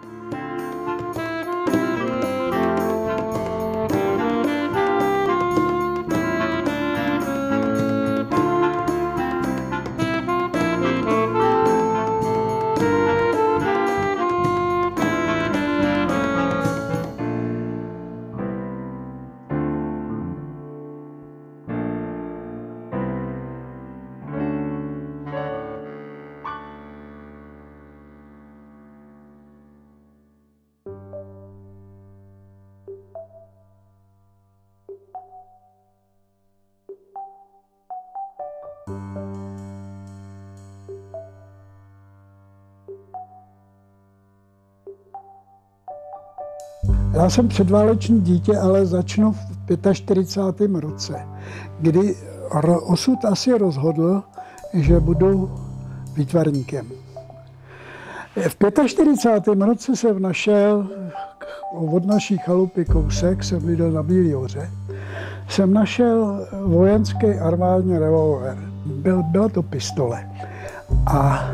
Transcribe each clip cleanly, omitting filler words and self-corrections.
Já jsem předváleční dítě, ale začnu v 45. roce, kdy osud asi rozhodl, že budu výtvarníkem. V 45. roce jsem našel od naší chalupy kousek, jsem bydlel na Bílé hoře, jsem našel vojenský armádní revolver. Byla to pistole. A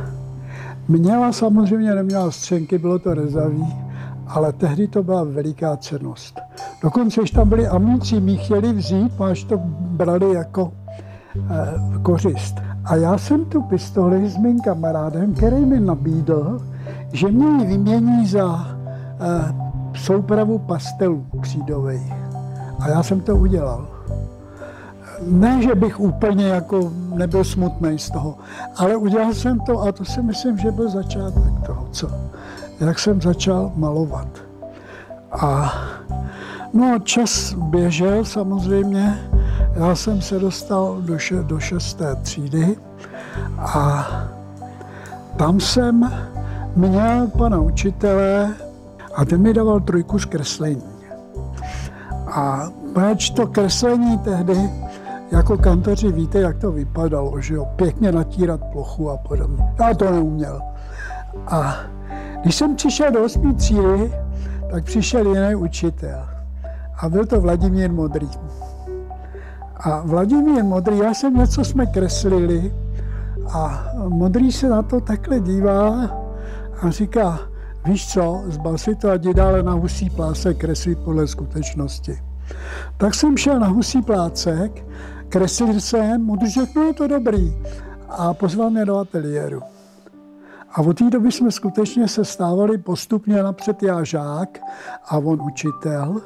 neměla střenky, bylo to rezavý, ale tehdy to byla veliká cennost. Dokonce, když tam byli amíci, mi chtěli vzít, máš to brali jako kořist. A já jsem tu pistoli s mým kamarádem, který mi nabídl, že mě ji vymění za soupravu pastelů křídových. A já jsem to udělal. Ne, že bych úplně jako nebyl smutný z toho, ale udělal jsem to a to si myslím, že byl začátek toho, jak jsem začal malovat. A no, čas běžel samozřejmě, já jsem se dostal do 6. třídy a tam jsem měl pana učitele a ten mi dával 3 z kreslení. A proč to kreslení tehdy, jako kantoři víte, jak to vypadalo, že jo, pěkně natírat plochu a podobně. Já to neuměl. A když jsem přišel do 8. třídy, tak přišel jiný učitel. A byl to Vladimír Modrý. A Vladimír Modrý, něco jsme kreslili a Modrý se na to takhle dívá a říká, víš co, zbal si to a jdi dále na Husí plásek kreslit podle skutečnosti. Tak jsem šel na Husí plácek, kreslil jsem, Modrý řekl, no je to dobrý. A pozval mě do ateliéru. A od té doby jsme skutečně se stávali postupně napřed já žák a on učitel.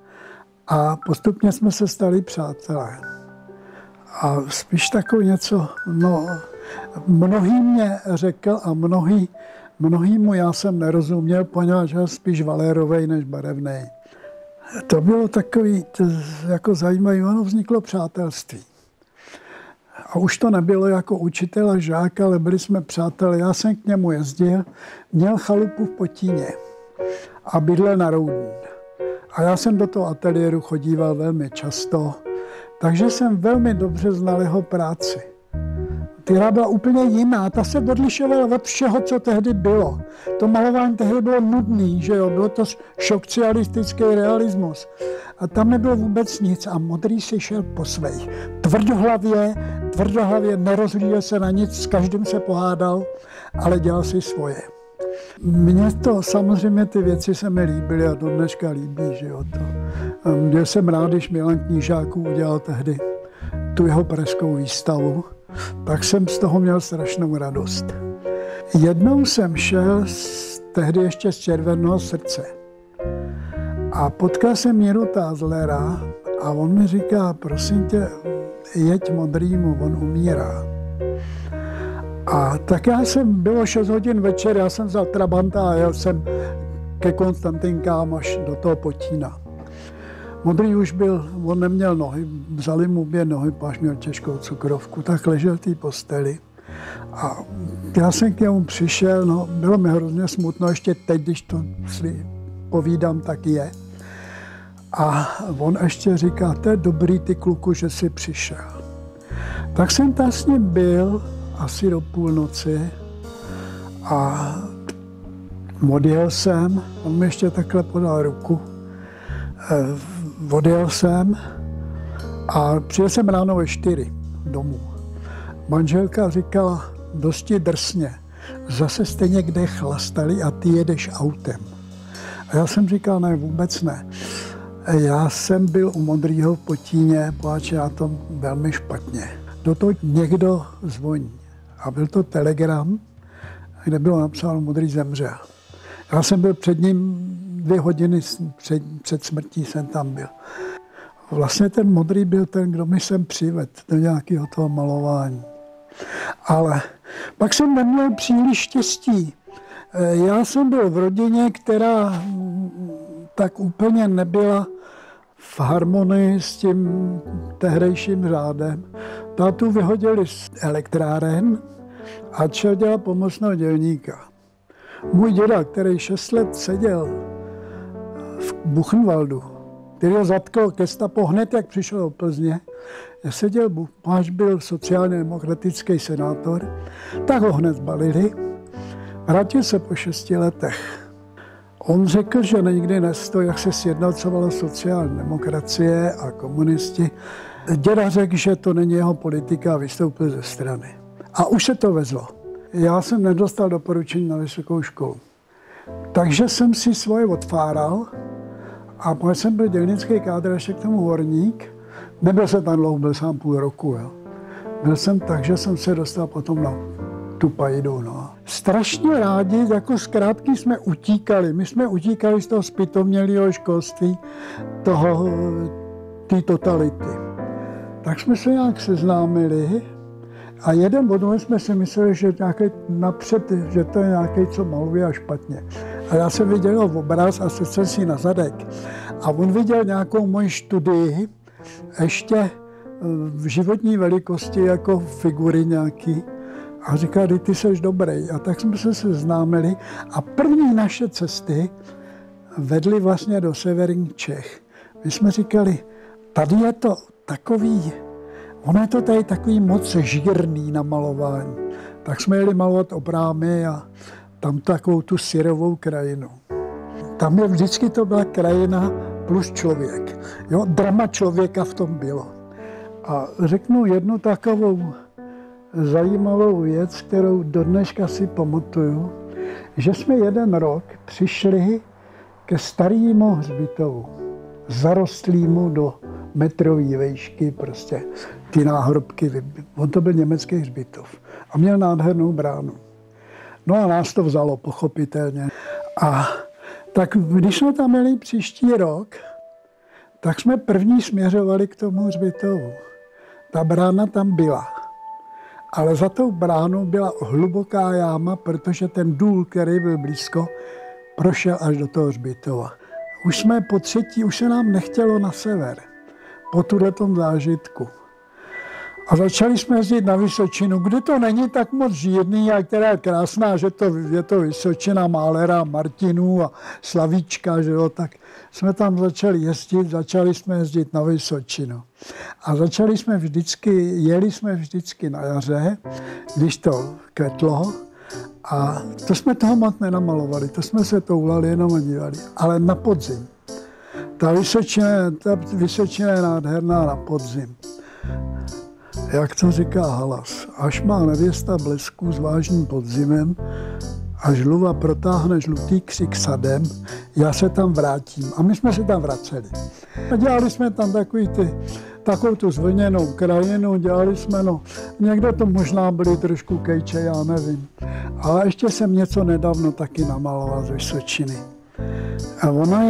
A postupně jsme se stali přátelé. A spíš takové něco, no, mnohý mě řekl a mnohýmu já jsem nerozuměl, poněvadž byl spíš valérovej než barevnej. To bylo takový jako zajímavé, ono vzniklo přátelství. A už to nebylo jako učitel a žák, ale byli jsme přátelé. Já jsem k němu jezdil, měl chalupu v Potíně a bydlel na Roudní. A já jsem do toho ateliéru chodíval velmi často, takže jsem velmi dobře znal jeho práci. Která byla úplně jiná, ta se odlišovala od všeho, co tehdy bylo. To malování tehdy bylo nudný, že jo, bylo to šokcialistický realismus. A tam nebylo vůbec nic a Modrý si šel po svých. Tvrdohlavě, nerozhlížel se na nic, s každým se pohádal, ale dělal si svoje. Mně to samozřejmě ty věci se mi líbily a do dneška líbí, že jo. Byl jsem rád, když Milan Knížáků udělal tehdy tu jeho pražskou výstavu, tak jsem z toho měl strašnou radost. Jednou jsem šel tehdy ještě z Červeného srdce a potkal jsem Míru Tázlera a on mi říká, prosím tě, jeď Modrýmu, on umírá. A tak bylo 6 hodin večer, já jsem vzal trabanta a jel jsem ke Konstantinkám až do toho Potína. Modrý už byl, on neměl nohy, vzali mu 2 nohy, až měl těžkou cukrovku, tak ležel v té posteli. A já jsem k němu přišel, no, bylo mi hrozně smutno, ještě teď, když to povídám, tak je. A on ještě říká, to je dobrý ty kluku, že jsi přišel. Tak jsem tam s ním byl asi do půlnoci a odjel jsem, on mi ještě takhle podal ruku. Odjel jsem a přijel jsem ráno ve 4 domů. Manželka říkala dosti drsně, zase jste někde chlastali a ty jedeš autem. A já jsem říkal, ne, vůbec ne. Já jsem byl u Modrýho v Potíně, pláče na tom velmi špatně. Do toho někdo zvoní. A byl to telegram, kde bylo napsáno, Modrý zemřel. Já jsem byl před ním 2 hodiny před smrtí jsem tam byl. Vlastně ten Modrý byl ten, kdo mi sem přivedl do nějakého toho malování. Ale pak jsem neměl příliš štěstí. Já jsem byl v rodině, která tak úplně nebyla v harmonii s tím tehdejším řádem. Tátu vyhodili z elektráren a šel dělat pomocného dělníka. Můj děda, který 6 let seděl v Buchenwaldu, který ho zatkl gestapo hned, jak přišel do Plzně, seděl, až byl sociálně demokratický senátor, tak ho hned zbalili. Vrátil se po 6 letech. On řekl, že nikdy nestojí, jak se sjednocovala sociální demokracie a komunisti. Děda řekl, že to není jeho politika a vystoupil ze strany. A už se to vezlo. Já jsem nedostal doporučení na vysokou školu. Takže jsem si svoje odfáral a když jsem byl dělnický kádr, ještě k tomu horník. Nebyl jsem tam dlouho, byl jsem půl roku. Jo. Byl jsem tak, že jsem se dostal potom na tu pajdu. No. Strašně rádi, jako zkrátky jsme utíkali. My jsme utíkali z toho zpytovnělého školství, té totality. Tak jsme se nějak seznámili a jeden od nás jsme si mysleli, že nějaký napřed, že to je nějaký, co maluje a špatně. A já jsem viděl jeho obraz a sedl si na zadek. A on viděl nějakou moji studii, ještě v životní velikosti, jako figury nějaký. A říkal, ty jsi dobrý. A tak jsme se seznámili a první naše cesty vedly vlastně do severních Čech. My jsme říkali, tady je to takový, ono je to tady takový moc žírný na malování. Tak jsme jeli malovat obrámy a tam takovou tu syrovou krajinu. Tam je vždycky to byla krajina plus člověk. Jo, drama člověka v tom bylo. A řeknu jednu takovou zajímavou věc, kterou do dneška si pamatuju, že jsme jeden rok přišli ke starému hřbitovu, zarostlýmu do metrové výšky, prostě ty náhrobky. On to byl německý hřbitov a měl nádhernou bránu. No a nás to vzalo, pochopitelně. A tak když jsme tam měli příští rok, tak jsme první směřovali k tomu hřbitovu. Ta brána tam byla. Ale za tou bránou byla hluboká jáma, protože ten důl, který byl blízko, prošel až do toho hřbitova. Už jsme po třetí, už se nám nechtělo na sever, po tuhletom zážitku. A začali jsme jezdit na Vysočinu, kde to není tak moc žírný, a která je krásná, že je to Vysočina Málera, Martinů a Slavíčka, že jo, tak jsme tam začali jsme jezdit na Vysočinu. A jeli jsme vždycky na jaře, když to kvetlo, a to jsme toho moc nenamalovali, to jsme se toulali jenom a dívali, ale na podzim. Ta Vysočina je nádherná na podzim. Jak to říká Halas, až má nevěsta blesku s vážným podzimem, až žluva protáhne žlutý křik sadem, já se tam vrátím. A my jsme se tam vraceli. A dělali jsme tam takovou tu zvlněnou krajinu, dělali jsme, někdo to možná byli trošku kejče, já nevím. Ale ještě jsem něco nedávno taky namaloval z Vysočiny. A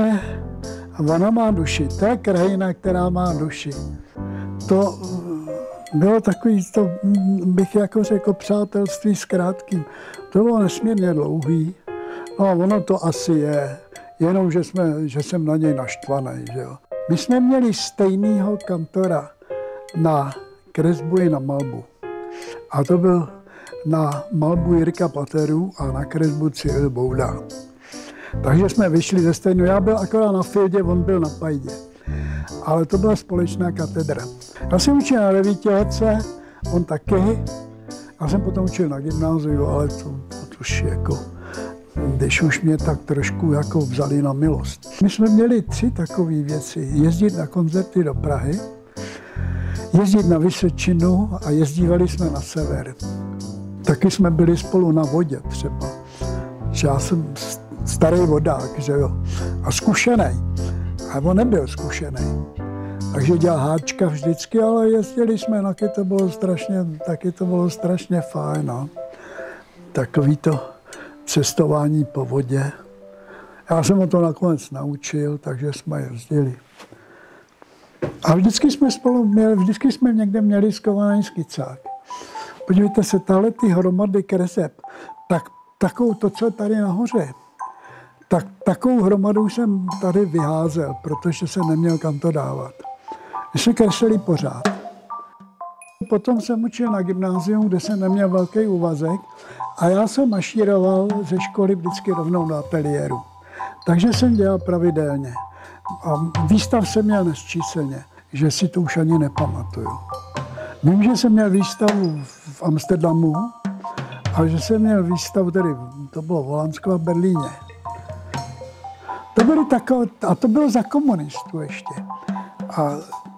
ona má duši, to je krajina, která má duši. To bylo takový, to bych jako řekl, přátelství s krátkým. To bylo nesmírně dlouhý. No a ono to asi je, jenom že jsem na něj naštvaný. Že jo. My jsme měli stejného kantora na kresbu i na malbu. A to byl na malbu Jirka Pateru a na kresbu Cyril Bouda. Takže jsme vyšli ze stejného. Já byl akorát na Fildě, on byl na Pajdě. Ale to byla společná katedra. Já jsem učil na 9 letce, on taky. Já jsem potom učil na gymnáziu, ale to už jako, když už mě tak trošku jako vzali na milost. My jsme měli 3 takové věci. Jezdit na koncerty do Prahy, jezdit na Vysočinu a jezdívali jsme na sever. Taky jsme byli spolu na vodě třeba. Já jsem starý vodák, že jo, a zkušený. A on nebyl zkušený. Takže dělal háčka vždycky, ale jezdili jsme, taky to bylo strašně fajn. No. Takový to cestování po vodě. Já jsem ho to nakonec naučil, takže jsme jezdili. A vždycky jsme někde měli skovaný skicák. Podívejte se, tahle ty hromady kreseb, takovou to, co je tady nahoře, takovou hromadu jsem tady vyházel, protože jsem neměl kam to dávat. My jsme kreslili pořád. Potom jsem učil na gymnázium, kde jsem neměl velký úvazek a já jsem mašíroval ze školy vždycky rovnou do ateliéru. Takže jsem dělal pravidelně. A výstav jsem měl nesčíslně, že si to už ani nepamatuju. Vím, že jsem měl výstavu v Amsterdamu a že jsem měl výstavu, to bylo v Holandsku a Berlíně. To bylo za komunistů ještě. A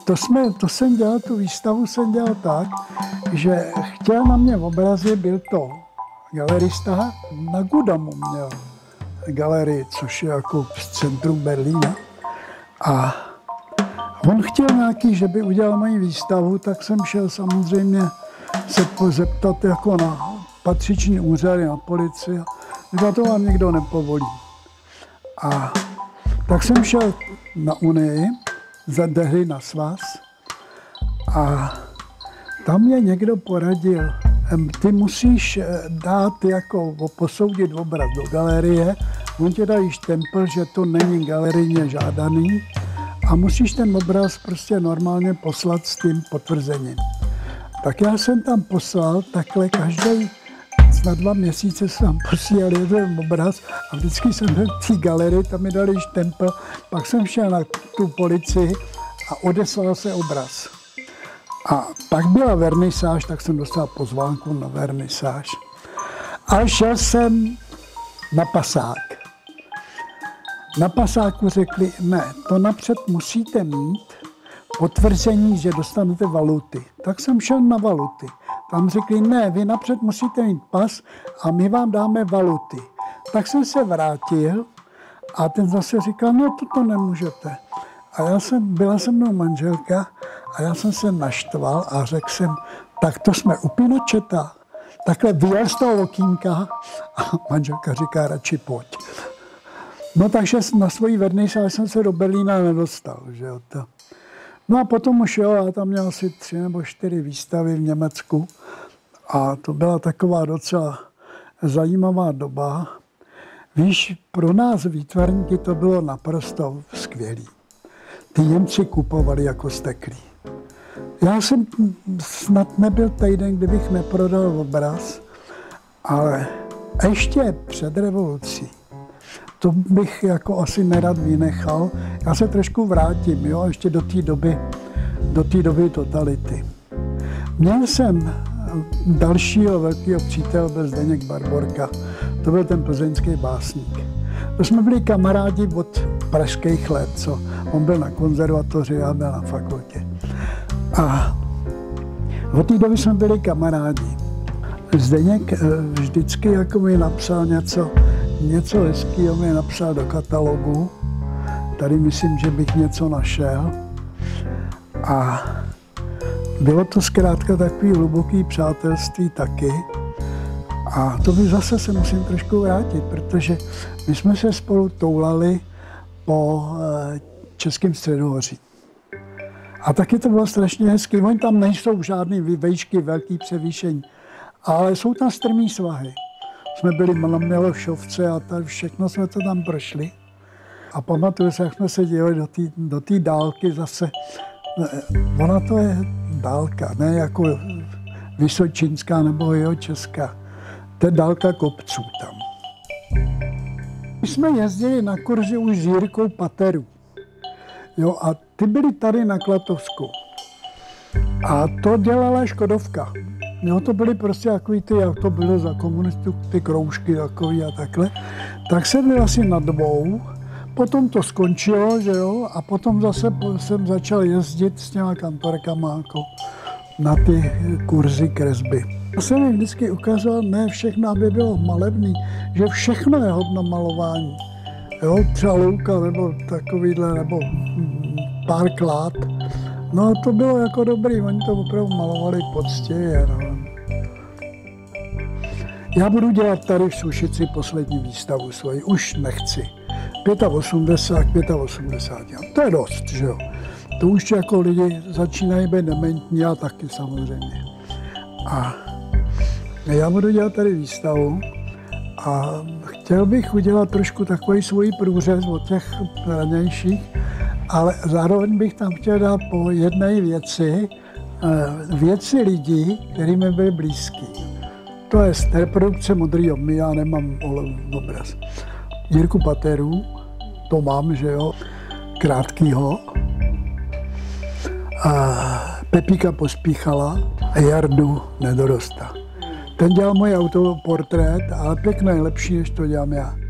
tu výstavu jsem dělal tak, že chtěl na mě v obrazi, byl to galerista, na Gudamu měl galerii, což je jako v centru Berlína. A on chtěl nějaký, že by udělal moji výstavu, tak jsem šel samozřejmě se zeptat jako na patřiční úřady, na policii. Říkal, to vám nikdo nepovolí. A tak jsem šel na Unii, za hry na svaz a tam mě někdo poradil, ty musíš dát jako posoudit obraz do galerie, on ti dají štempel, že to není galerijně žádaný a musíš ten obraz prostě normálně poslat s tím potvrzením. Tak já jsem tam poslal takhle každý na 2 měsíce jsem tam posílal jeden obraz a vždycky jsem byl v té galerii, tam mi dali štempel, pak jsem šel na tu policii a odeslal se obraz. A pak byla vernisáž, tak jsem dostal pozvánku na vernisáž. A šel jsem na pasák. Na pasáku řekli, ne, to napřed musíte mít potvrzení, že dostanete valuty. Tak jsem šel na valuty. Tam řekli, ne, vy napřed musíte mít pas a my vám dáme valuty. Tak jsem se vrátil a ten zase říkal, no to nemůžete. A byla se mnou manželka a já jsem se naštval a řekl jsem, tak to jsme u Pinocheta. Takhle vyjel z toho okýnka a manželka říká, radši pojď. No takže na svojí vernisáž jsem se do Berlína nedostal. Že jo, to. No a potom už jo, já tam měl asi 3 nebo 4 výstavy v Německu a to byla taková docela zajímavá doba. Víš, pro nás výtvarníky to bylo naprosto skvělý. Ty Němci kupovali jako steklí. Já jsem snad nebyl týden, kdybych neprodal obraz, ale ještě před revolucí. To bych jako asi nerad vynechal. Já se trošku vrátím, jo, ještě do té doby totality. Měl jsem dalšího velkého přítele, byl Zdeněk Barborka. To byl ten plzeňský básník. To jsme byli kamarádi od pražských let, co on byl na konzervatoři, já byl na fakultě. A od té doby jsme byli kamarádi. Zdeněk vždycky jako mi napsal něco hezkého, mi napsal do katalogu. Tady myslím, že bych něco našel. A bylo to zkrátka takový hluboký přátelství taky. A to by zase se musím trošku vrátit, protože my jsme se spolu toulali po Českém středohoří. A taky to bylo strašně hezky. Oni tam nejsou žádný výšky, velký převýšení, ale jsou tam strmý svahy. Jsme byli na Milošovce a tady všechno jsme to tam prošli. A pamatuju se, jak jsme se dělali do té dálky zase. Ona to je dálka, ne jako vysočinská nebo jihočeská. To je dálka kopců tam. My jsme jezdili na kurzy už s Jirkou Paterů. Jo, a ty byli tady na Klatovsku. A to dělala Škodovka. Jo, to byly prostě takový ty, jak to bylo za komunistů, ty kroužky takový a takhle. Tak jsem byl asi na 2, potom to skončilo, že jo, a potom zase jsem začal jezdit s těma kantorkama jako na ty kurzy kresby. Já jsem jim vždycky ukazoval, ne všechno, aby bylo malebný, že všechno je hodno malování. Jo, třeba louka nebo takovýhle, nebo pár klád. No to bylo jako dobrý, oni to opravdu malovali poctivě. No. Já budu dělat tady v Sušici poslední výstavu svoji, už nechci. 85. To je dost, že jo. To už jako lidi začínají být dementní, já taky samozřejmě. A já budu dělat tady výstavu a chtěl bych udělat trošku takový svůj průřez od těch ranějších, ale zároveň bych tam chtěl dát po jedné věci lidí, kterým mi byli blízký. To je reprodukce Modrý obmy, já nemám obraz. Jirku Pateru, to mám, že jo, krátkýho. A Pepíka Pospíchala a Jardu Nedorosta. Ten dělal můj autoportrét, ale pěkně lepší, než to dělám já.